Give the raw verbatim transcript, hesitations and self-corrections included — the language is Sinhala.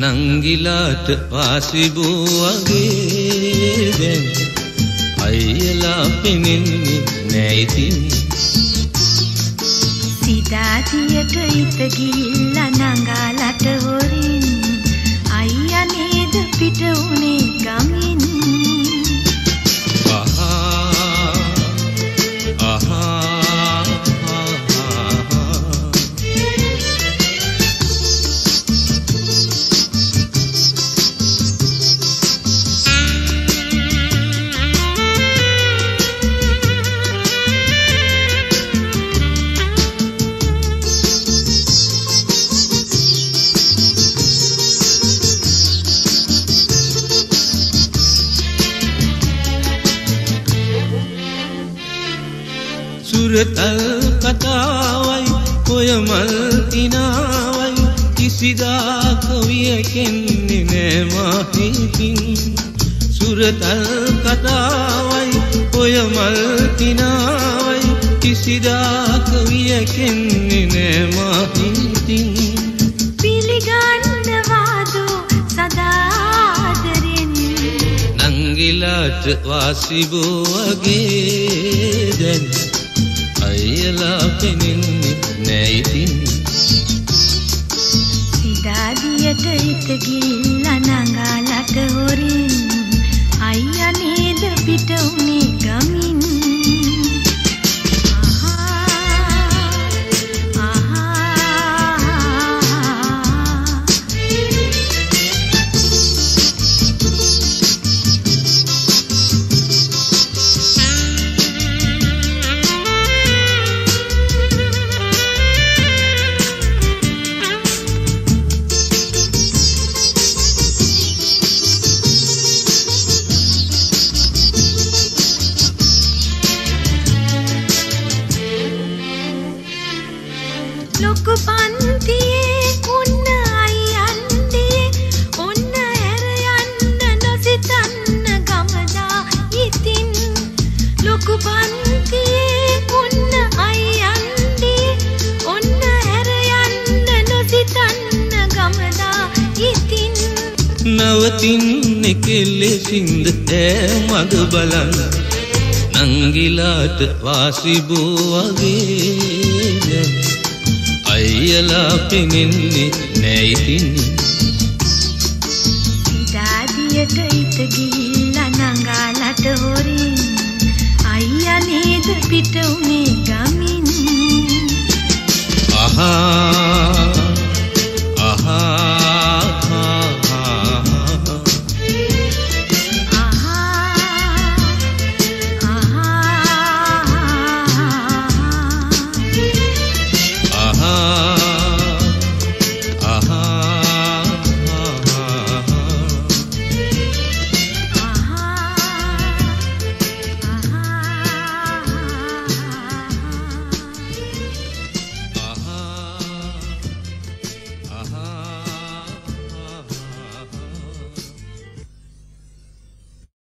නංගිලාට වාසිබෝ වගේ දැන් අයියලා පෙනෙන්නේ නෑ ඉතින් සිතාතියට හිත ගිහිල්ලා නංගාලට හොරින් අයියා නේද පිට උනේ ගමින් ආහා ආහා සුරතල් කතාවයි ඔය මල් කිනාවයි කිසිදා කවියකෙන්නේ නෑ මාහිතින් සුරතල් කතාවයි ඔය මල් කිනාවයි කිසිදා කවියකෙන්නේ නෑ මාහිතින් පිළිගන්නවාදෝ සදාදරෙන් නංගිලාට වාසිබෝ වගේ දැන් අයියලා පෙනෙන්නේ නෑ ඉතින් සිතාදියට හිත ගිහිල්ලා නංගාලට හොරින් අයියා නේද පිට උනේ ගමින් ලොකු පන්තියේ උන්න අයියන්දියේ ඔන්න ඇර යන්න නොසිතන්න ගමදා ඉතින් ලොකු පන්තියේ උන්න අයියන්දියේ ඔන්න ඇර යන්න නොසිතන්න ගමදා ඉතින් නවතින්නේ කෙලෙසින්ද ඈ මග බලන්න නංගිලාට වාසිබෝ වගේ අයියලා පෙනෙන්නේ නෑ ඉතින් සිතාදියට